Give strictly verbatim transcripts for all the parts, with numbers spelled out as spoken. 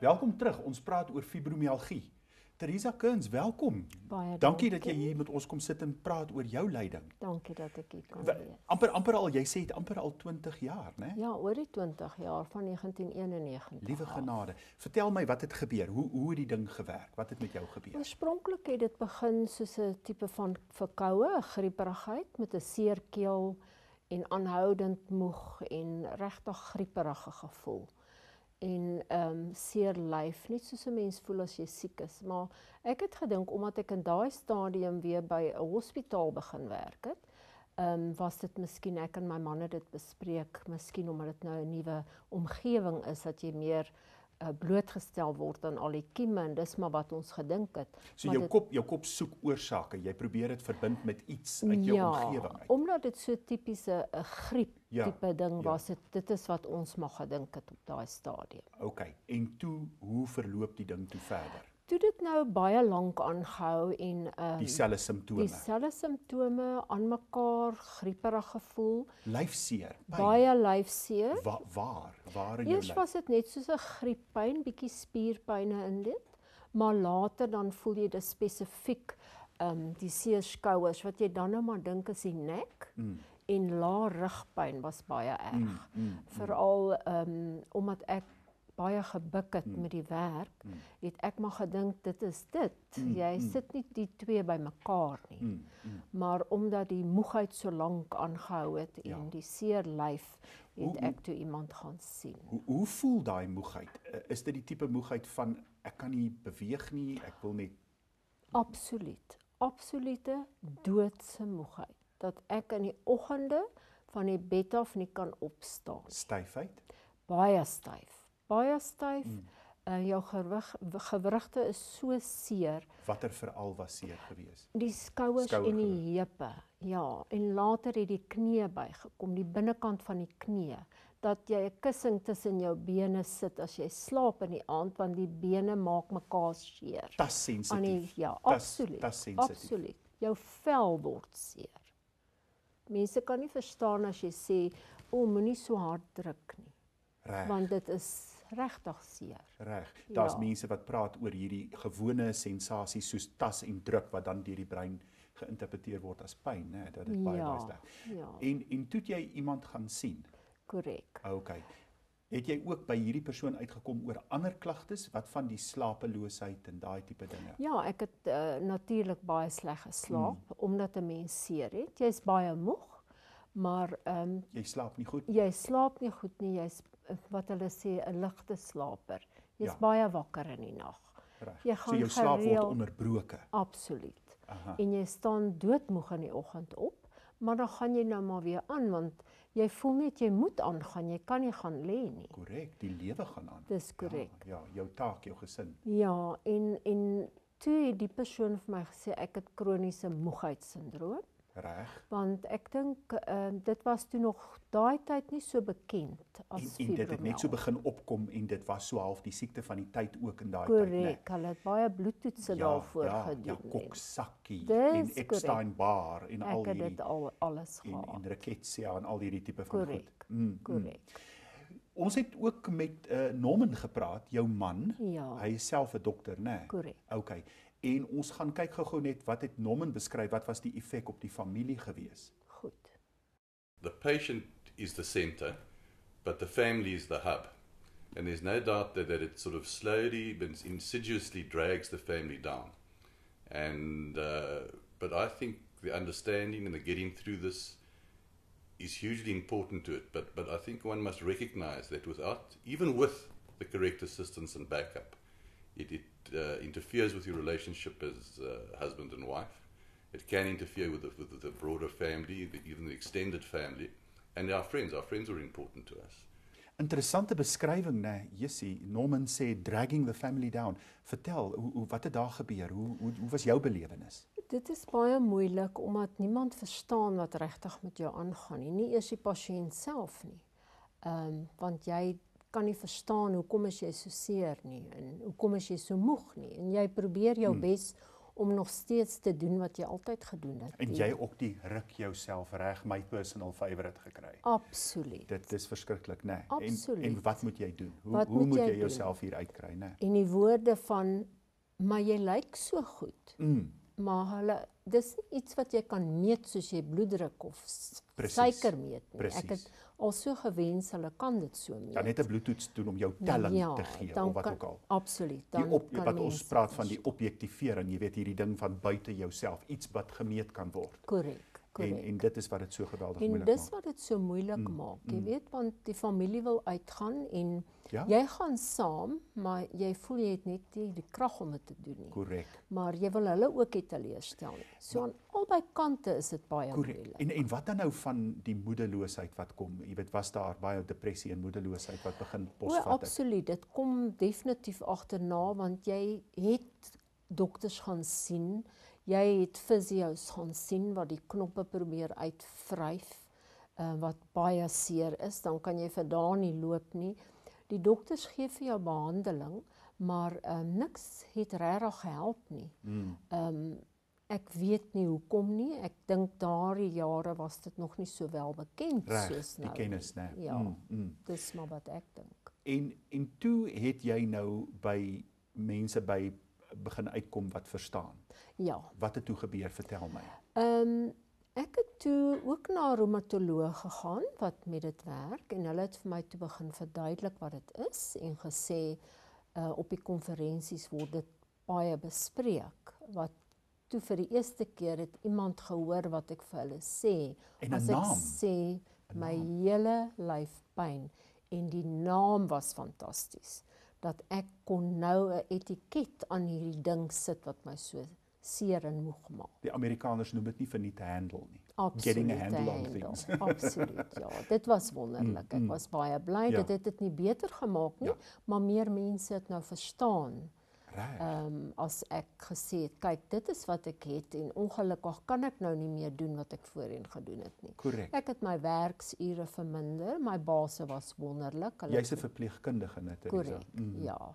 Welkom terug, ons praat oor fibromialgie. Theresa Kearns, welkom. Baie Dankie dat jy hier met ons kom sit en praat oor jou lyding. Dankie dat ek hier kan Wa- wees. Amper amper al, jy sê het amper al twintig jaar, né? Ja, oor die twintig jaar van negentien eenennegentig. Liewe af. genade. Vertel my wat het gebeur? Hoe hoe het die ding gewerk? Wat het met jou gebeur? Oorspronklik het dit begin soos 'n tipe van verkoue, 'n grieperigheid met 'n seer keel en aanhoudend moeg en regtig grieperige gevoel. En ehm um, seer lyf, net soos 'n mens voel as jy siek is. Maar ek het gedink omdat ek in daai stadium weer by 'n hospitaal begin werk het, ehm um, was dit miskien, ek en my man het dit bespreek, miskien omdat dit nou 'n nuwe omgewing is dat jy meer uh, blootgestel word aan al die kieme en dis maar wat ons gedink het. So Maar jou dit, kop jou kop soek oorsake. Jy probeer dit verbind met iets uit jou ja, omgewing uit. omdat dit so tipiese 'n griep Ja, tipe ding ja. was, dit dit is wat ons maar gedink het op daai stadium. Okay. En toe, hoe verloop die ding toe verder? Toe dit nou baie lank aangehou en ehm Dieselfde simptome. dieselfde simptome aan mekaar, grieperig gevoel, Lyfseer, pyn. baie lyfseer. Wa waar? Waar in jou Eers lyf? was dit net soos 'n grieppyn, bietjie spierpyne in dit, maar later dan voel jy dit spesifiek ehm um, die seerskouers wat jy dan nou maar dink is die nek. Mm. En lae rugpyn was baie erg. Mm, mm, Veral ehm um, omdat ek baie gebuk het Mm. met die werk, Mm. het ek maar gedink dit is dit. Mm, Jy mm. sit nie die twee bymekaar nie. Mm, mm. Maar omdat die moegheid so lank aangehou het en Ja. die seer lyf, het Hoe- ek toe iemand gaan sien. Hoe hoe voel daai moegheid? Uh, Is dit die tipe moegheid van ek kan nie beweeg nie, ek wil net Absoluut. Absolute doodse moegheid. Dat ek in die oggende van die bed af nie kan opstaan. styfheid? Baie styf. Baie styf. Mm. Uh, jou gewig, gewrigte is so seer. Watter veral was seer gewees? Die skouers Skouer en die heupe. Ja, en later het die knie bygekom, die binnekant van die knie, dat jy 'n kussing tussen jou bene sit as jy slaap in die aand, want die bene maak mekaar seer. Tas Aan die, sensitief. ja, Tas- absoluut. tas sensitief. Absoluut. Jou vel word seer. Mense kan nie verstaan as jy sê, o, moenie so hard druk nie, Reg. want dit is regtig seer. Reg. Daar's Ja. mense wat praat oor hierdie gewone sensasies soos tas en druk wat dan deur die brein geïnterpreteer word as pyn, né? Dat dit baie Ja, baie sleg. ja. En en toe het jy iemand gaan sien. Korrek. Okay. Het jy ook by hierdie persoon uitgekom oor ander klagtes, wat van die slapeloosheid en daai tipe dinge? Ja, ek het uh, natuurlik baie sleg geslaap, mm. omdat 'n mens seer het. Jy's baie moeg, maar ehm um, Jy slaap nie goed? jy slaap nie goed nie, jy's wat hulle sê 'n ligte slaper. Jy's Ja. baie wakker in die nag. Reg. Jy So gaan jou slaap word gereeld- onderbroke. Absoluut. Aha. En jy staan doodmoeg in die oggend op, maar dan gaan jy nou maar weer aan, want jy voel net jy moet aangaan, jy kan nie gaan lê nie. Korrek, die lewe gaan aan. Dis korrek. Ja, ja, jou taak, jou gesin. Ja, en en toe het die persoon vir my gesê ek het kroniese moegheidssindroom, Reg. want ek dink uh, dit was toe nog daai tyd nie so bekend En, as en dit het net so fibromialgie. begin opkom en dit was so half die siekte van die tyd ook in daai tyd, Korrek, hulle het baie bloedtoetse daarvoor ja, gedoen. ja, en Coxsackie Dis en Epstein-Barr en al Ek het hierdie dit al alles en, gehad. en rickettsia en al hierdie tipe van Korrek, goed. Mm, mm. korrek. Ons het ook met uh, Norman gepraat, jou man. Ja. Hy is self 'n dokter, né? Nee? Korrek. Okay. En ons gaan kyk gou-gou net wat het Norman beskryf, wat was die effek op die familie gewees? Goed. The patient is the center, but the family is the hub. And there's no doubt that, that it sort of slowly but insidiously drags the family down. And uh, but I think the understanding and the getting through this is hugely important to it. But but I think one must recognize that without, even with the correct assistance and backup, it, it uh, interferes with your relationship as uh, husband and wife. It can interfere with the, with the broader family, the, even the extended family, and our friends. Our friends are important to us. Interessante beskrywing, né? Jessie, Norman sê dragging the family down. Vertel, hoe, hoe wat het daar gebeur? Hoe hoe hoe was jou belewenis? Dit is baie moeilik omdat niemand verstaan wat regtig met jou aangaan nie, nie eers die pasiënt self nie. Ehm um, want jy kan nie verstaan hoekom is jy so seer nie en hoekom is jy so moeg nie en jy probeer jou hmm. bes om nog steeds te doen wat jy altyd gedoen het. En Die- jy ook die ruk jouself reg, my personal favourite gekry. Absoluut. Dit is verskriklik, né? En, Absoluut. en wat moet jy doen? Hoe Wat hoe moet moet jy jy doen? jouself hier uitkry, né? En die woorde van, maar jy lyk so goed. Mm, Maar hulle, dis nie iets wat jy kan meet soos jy bloeddruk of s- Presies. suiker meet nie. Presies. Ek het al so gewens hulle kan dit so meet. dan net 'n bloedtoets doen om jou telling Ja, te gee dan of wat kan- ook al. Absoluut. Die Dan op, kan wat ons mense praat van die verstaan. objektivering, jy weet hierdie ding van buite jouself, iets wat gemeet kan word. Korrek, En korrek. en dit is wat dit so geweldig En moeilik dis maak. wat dit so moeilik Mm, maak. Jy mm. weet, want die familie wil uitgaan en Ja, jy gaan saam, maar jy voel jy het net nie die krag om dit te doen nie. korrek. Maar jy wil hulle ook nie teleurstel nie. So aan albei kante is dit baie Korrek. moeilik. En en wat dan nou van die moedeloosheid wat kom? Jy weet, was daar baie depressie en moedeloosheid wat begin O, posvat het? absoluut. Dit kom definitief agterna want jy het dokters gaan sien. Jy het fisio's gaan sien wat die knoppe probeer uitvryf, uh, wat baie seer is. Dan kan jy vir dae nie loop nie. Die dokters gee vir jou behandeling, maar um, niks het regtig gehelp nie. Mm, Um, ek weet nie hoekom nie. Ek dink daardie jare was dit nog nie so wel bekend reg, soos die nou. kennis, né? Ja, Mm, mm. dis maar wat ek dink. En en toe het jy nou by mense by begin uitkom wat verstaan. Ja. Wat het toe gebeur? Vertel my. Ehm um, ek het toe ook na 'n reumatoloog gegaan wat met dit werk en hulle het vir my toe begin verduidelik wat dit is en gesê uh, op die konferensies word dit baie bespreek. Wat toe vir die eerste keer het iemand gehoor wat ek vir hulle sê. En 'n As naam. ek sê 'n my naam. hele lyf pyn en die naam was fantasties. Dat ek kon nou 'n etiket aan hierdie ding sit wat my so seer en moeg maak. Die Amerikaners noem dit nie vir nie te handle nie. Absoluut. Getting a te handle on handle. things. Absoluut, ja. Dit was wonderlik. Mm, mm. Ek was baie bly. Ja. Dit het dit nie beter gemaak nie, Ja. maar meer mense het nou verstaan. Reg. Ehm um, as ek gesê het, kyk, dit is wat ek het en ongelukkig kan ek nou nie meer doen wat ek voorheen gedoen het nie. Korrek. Ek het my werksure verminder. My baas was wonderlik. Hulle Jy's 'n verpleegkundige net, Teresa. korrek. Ja.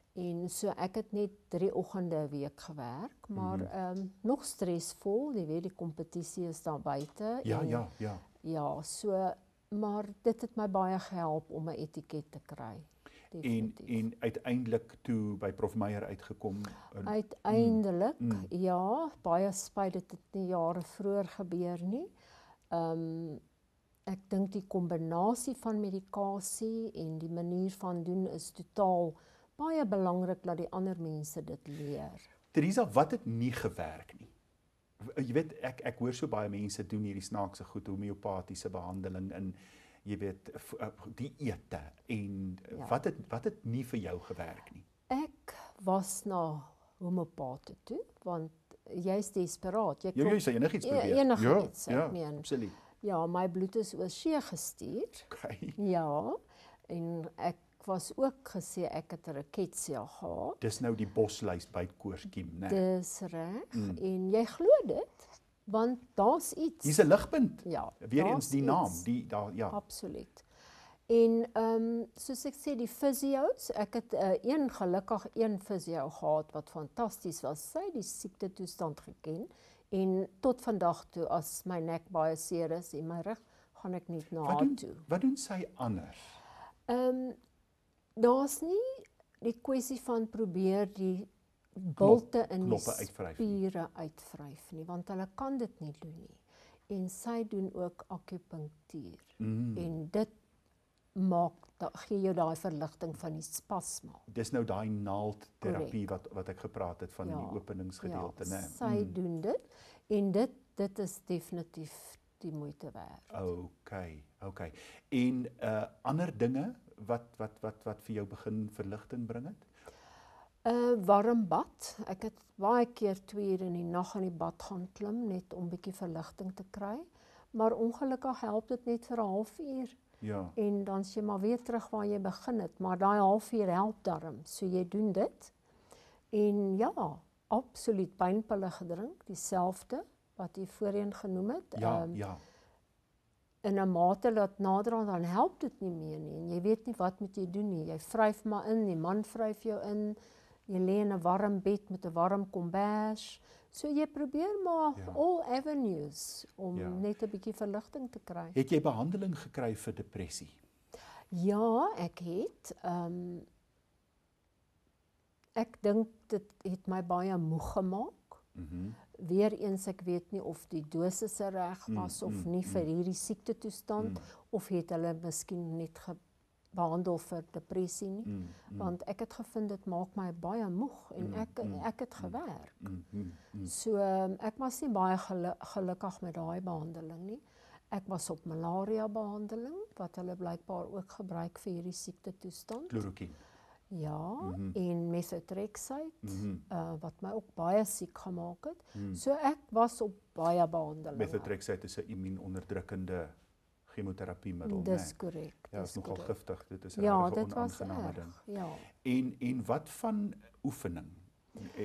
En so ek het net drie oggende 'n week gewerk, maar Mhm. ehm um, nog stresvol, jy weet die kompetisie is daar buite. Ja, en, ja, ja. Ja, so maar dit het my baie gehelp om 'n etiket te kry. En Definitief. en uiteindelik toe by Prof Meyer uitgekom. en- Uiteindelik, Mm, mm. ja, baie spyt dit het nie jare vroeër gebeur nie. Ehm um, ek dink die kombinasie van medikasie en die manier van doen is totaal baie belangrik dat die ander mense dit leer. Teresa, wat het nie gewerk nie? W- Jy weet, ek ek hoor so baie mense doen hierdie snaakse goed, homeopatiese behandeling in jy weet v- uh, dieete en Ja. ja. wat het wat het nie vir jou gewerk nie? Ek was na homopate toe want jy's desperaat. Jy Jy klop- jy sê enigiets E- probeer. enigiets, ja, ek meen. absoluut. Ja, my bloed is oor see gestuur. Okay. Ja, en ek was ook gesê ek het 'n rickettsia gehad. Dis nou die bosluis bytkoerskiem, né? Dis reg. Mm. En jy glo dit, want daar's iets. Dis 'n ligpunt. Ja, Weer eens daar's die naam, iets. die daar ja. Absoluut. En ehm um, soos ek sê die fisio's, ek het 'n uh, een gelukkig een fisio gehad wat fantasties was. Sy het die siekte toestand geken en tot vandag toe as my nek baie seer is en my rug, gaan ek nie na Wat haar doen toe. wat doen sy anders? Ehm um, daar's nie die kwessie van probeer die bulte in die knoppe uitvryf nie. spiere uitvryf nie, want hulle kan dit nie doen nie. En sy doen ook akupunktuur. Mm. En dit maak da, gee jou daai verligting van die spasma. Dis nou daai naaldterapie wat wat ek gepraat het van ja, die openingsgedeelte, ja, né? sy mm. doen dit en dit dit is definitief die moeite werd. Okay, okay. En uh ander dinge wat wat wat wat vir jou begin verligting bring het? 'n uh, warm bad. Ek het baie keer twee uur in die nag in die bad gaan klim net om bietjie verligting te kry, maar ongelukkig help dit net vir 'n halfuur. Ja. En dan is jy maar weer terug waar jy begin het, maar daai halfuur help darm. So jy doen dit. En ja, absoluut pynpille gedrink, dieselfde wat jy voorheen genoem het. Ja, um, ja. in 'n mate dat naderhand dan help dit nie meer nie. En jy weet nie wat moet jy doen nie. Jy vryf maar in, die man vryf jou in. Jy lê in 'n warm bed met 'n warm kombers. So jy probeer maar Ja. all avenues om Ja. net 'n bietjie verligting te kry. Het jy behandeling gekry vir depressie? Ja, ek het. Um, ek dink dit het my baie moeg gemaak. Mhm. Weereens, ek weet nie of die dosisse reg was Mm, of mm, nie vir mm. hierdie siektetoestand, Mm. of het hulle miskien net ge behandel vir depressie nie. Mm, mm, Want ek het gevind dit maak my baie moeg en Mm, ek mm, ek het gewerk. mm, mm, mm. So um, ek was nie baie gelu gelukkig met daai behandeling nie. Ek was op malaria behandeling wat hulle blykbaar ook gebruik vir hierdie siektetoestand. Chloroquine. Ja, Mhm. en methotrexate Mhm. uh, wat my ook baie siek gemaak het. Mm. So ek was op baie behandelinge. Methotrexate is 'n immuunonderdrukkende chemoterapiemiddel, Dis né? korrek. Ja, dis is nogal korrek. giftig. Dit is 'n Ja, regtig dit was onaangename ding. erg. Ja. En en wat van oefening? Eh, eh,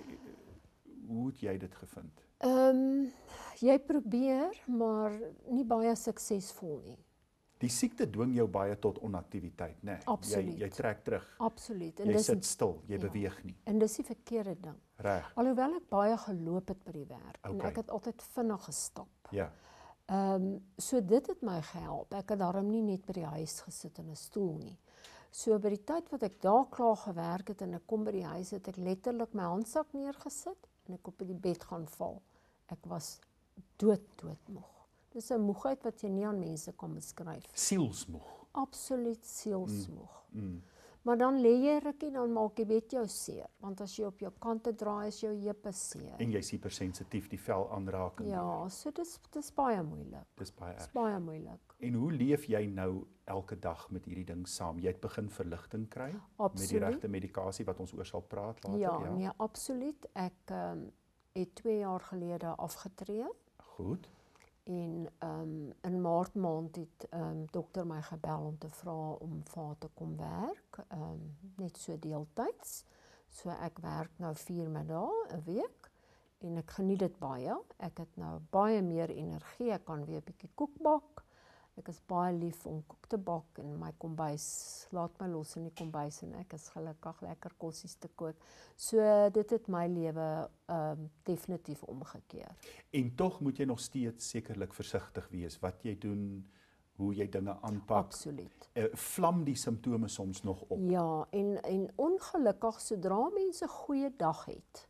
Hoe het jy dit gevind? Ehm um, jy probeer, maar nie baie suksesvol nie. Die siekte dwing jou baie tot onaktiwiteit, né? Absoluut. Jy jy trek terug. Absoluut. En Jy dis sit stil, jy ja. beweeg nie. en dis die verkeerde ding. Reg. Alhoewel ek baie geloop het by die werk en Okay. ek het altyd vinnig gestap. Ja. Ehm um, so dit het my gehelp. Ek het daarom nie net by die huis gesit in 'n stoel nie. So by die tyd wat ek daar klaar gewerk het en ek kom by die huis, het ek letterlik my handsak neergesit en ek op die bed gaan val. Ek was dood dood moeg. Dis 'n moegheid wat jy nie aan mense kan beskryf. Sielsmoeg. Absoluut sielsmoeg. Mm. Maar dan lê jy rukkie, dan maak die bed jou seer, want as jy op jou kante draai, is jou heupe seer. En jy's hypersensitief, die vel aanraking. Ja, so dis dis baie moeilik. Dis baie Dis erg. baie moeilik. En hoe leef jy nou elke dag met hierdie ding saam? Jy het begin verligting kry met die Absoluut. regte medikasie wat ons oor sal praat later, Ja, ja. nee, absoluut. Ek ehm um, het twee jaar gelede afgetree Goed. en ehm um, in Maart maand het ehm um, dokter my gebel om te vra om vir haar te kom werk, ehm um, net so deeltyds. So ek werk nou vier middae 'n week en ek geniet dit baie. Ek het nou baie meer energie, ek kan weer 'n bietjie koek bak. Ek is baie lief om koek te bak in my kombuis. Laat my los in die kombuis en ek is gelukkig lekker kossies te kook. So dit het my lewe ehm um, definitief omgekeer. En tog moet jy nog steeds sekerlik versigtig wees wat jy doen, hoe jy dinge aanpak. Absoluut. Uh, vlam die simptome soms nog op. Ja, en en ongelukkig sodra mense 'n goeie dag het,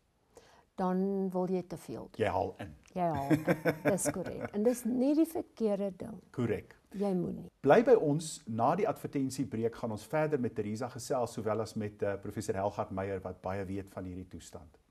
dan wil jy te veel doen. Jy haal in. Ja, dis korrek. En dis nie die verkeerde ding. Korrek. Jy moet nie. Bly by ons, na die advertensiebreek gaan ons verder met Theresa gesels, sowel as met uh, professor Helgard Meyer wat baie weet van hierdie toestand.